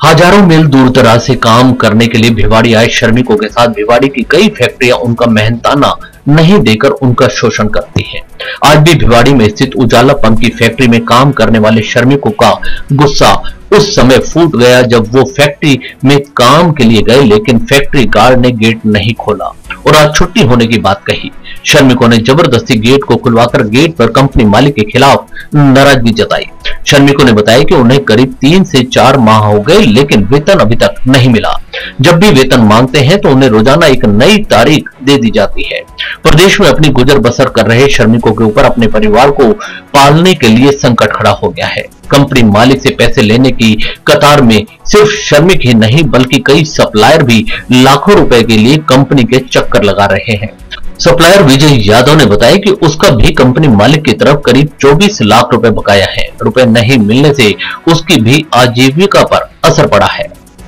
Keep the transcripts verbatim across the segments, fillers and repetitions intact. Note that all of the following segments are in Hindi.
हजारों मील दूर दराज से काम करने के लिए भिवाड़ी आए श्रमिकों के साथ भिवाड़ी की कई फैक्ट्रियां उनका मेहनताना नहीं देकर उनका शोषण करती हैं। आज भी भिवाड़ी में स्थित उजाला पंप की फैक्ट्री में काम करने वाले श्रमिकों का गुस्सा उस समय फूट गया जब वो फैक्ट्री में काम के लिए गए, लेकिन फैक्ट्री गार्ड ने गेट नहीं खोला और आज छुट्टी होने की बात कही। श्रमिकों ने जबरदस्ती गेट को खुलवाकर गेट पर कंपनी मालिक के खिलाफ नाराजगी जताई। श्रमिकों ने बताया कि उन्हें करीब तीन से चार माह हो गए, लेकिन वेतन अभी तक नहीं मिला। जब भी वेतन मांगते हैं तो उन्हें रोजाना एक नई तारीख दे दी जाती है। प्रदेश में अपनी गुजर बसर कर रहे श्रमिकों के ऊपर अपने परिवार को पालने के लिए संकट खड़ा हो गया है। कंपनी मालिक से पैसे लेने की कतार में सिर्फ श्रमिक ही नहीं बल्कि कई सप्लायर भी लाखों रुपए के लिए कंपनी के चक्कर लगा रहे हैं। सप्लायर विजय यादव ने बताया कि उसका भी कंपनी मालिक की तरफ करीब चौबीस लाख रुपए बकाया है। रुपए नहीं मिलने से उसकी भी आजीविका पर असर पड़ा है।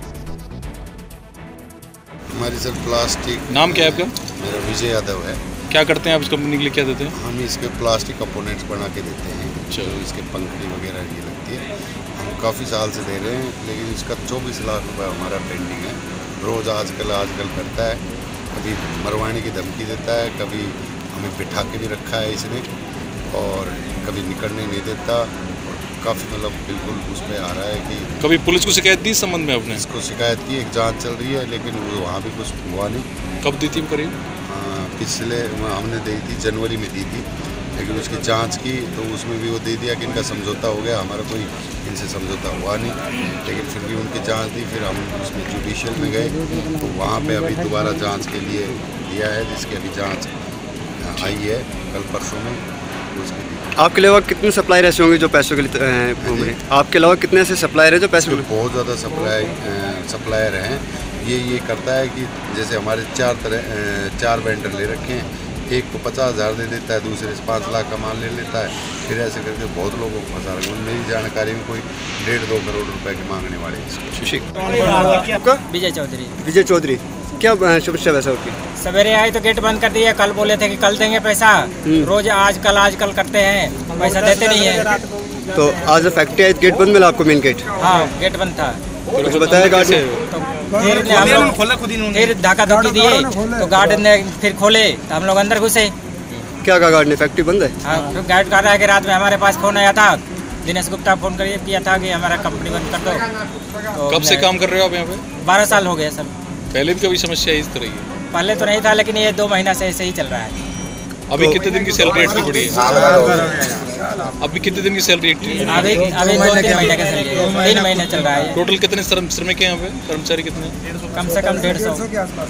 हमारी सर प्लास्टिक। नाम क्या है आपका? मेरा विजय यादव है। क्या करते हैं आप इस कंपनी के लिए, क्या देते हैं? हम इसके प्लास्टिक कंपोनेंट्स बना के देते हैं। चलो, इसके पंखड़ी वगैरह ये लगती है। हम काफ़ी साल से दे रहे हैं, लेकिन इसका चौबीस लाख रुपए हमारा पेंडिंग है। रोज़ आजकल आजकल करता है, कभी मरवाने की धमकी देता है, कभी हमें बिठा के भी रखा है इसने, और कभी निकलने नहीं देता। काफ़ी मतलब बिल्कुल उस पर आ रहा है कि कभी पुलिस को शिकायत दी इस संबंध में आपने? इसको शिकायत की, एक जांच चल रही है, लेकिन वो वहाँ भी कुछ हुआ नहीं। कब दी थी करीब? पिछले हमने दी थी, जनवरी में दी थी, लेकिन उसकी जांच की तो उसमें भी वो दे दिया कि इनका समझौता हो गया। हमारा कोई इनसे समझौता हुआ नहीं, लेकिन फिर भी उनकी जांच दी। फिर हम उसमें जुडिशियल में गए तो वहाँ पे अभी दोबारा जांच के लिए दिया है, जिसकी अभी जांच आई है कल परसों में। उसकी आपके अलावा कितने सप्लायर ऐसे होंगे जो पैसों के लिए घूम रहे हैं? आपके अलावा कितने ऐसे सप्लायर हैं जो पैसे? बहुत ज़्यादा सप्लाई सप्लायर हैं। ये ये करता है कि जैसे हमारे चार तरह चार वेंडर ले रखे हैं, एक को पचास हज़ार दे देता है, दूसरे से पाँच लाख का माल ले लेता है, फिर ऐसे करके बहुत लोगों को फंसा रखा है। मेरी जानकारी में कोई डेढ़ दो करोड़ रुपए के मांगने वाले हैं। आपका? विजय चौधरी। विजय चौधरी, क्या समस्या वैसा होती है? सवेरे आए तो गेट बंद कर दिया, कल बोले थे कि कल देंगे पैसा, रोज आज कल आज कल करते हैं, पैसा देते नहीं है। तो आज फैक्ट्री आई, गेट बंद मिला आपको? Main gate? हाँ, गेट बंद था। कुछ बताया गार्ड ने? फिर हम लोग फिर धक्का धक्की दिए तो गार्ड ने फिर खोले तो हम लोग अंदर घुसे। क्या कहा गार्ड ने? फैक्ट्री बंद है? हाँ, तो गार्ड कह रहा है कि रात में हमारे पास फोन आया था, दिनेश गुप्ता फोन कर किया था कि हमारा कंपनी बंद कर दो। तो कब से काम कर रहे हो आप यहाँ पे? बारह साल हो गए सर। पहले भी कभी समस्या इस तरह की? पहले तो नहीं था, लेकिन ये दो महीना से ऐसे ही चल रहा है। अभी कितने दिन की सैलरी इतनी पड़ी है? अभी कितने दिन की सैलरी? अभी अभी दो तीन महीने का सैलरी है, तीन महीने चल रहा है। टोटल कितने श्रमिक हैं यहाँ पे, कर्मचारी कितने? कम से कम डेढ़ सौ।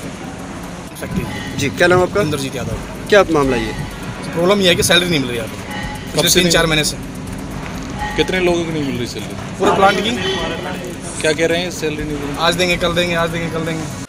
जी, क्या नाम आपका? इंद्रजीत यादव। क्या मामला ये? प्रॉब्लम ये है कि सैलरी नहीं मिल रही है कब से? तीन चार महीने से। कितने लोगों को नहीं मिल रही सैलरी? पूरे प्लांट की। क्या कह रहे हैं, सैलरी नहीं मिल रही? आज देंगे कल देंगे, आज देंगे कल देंगे।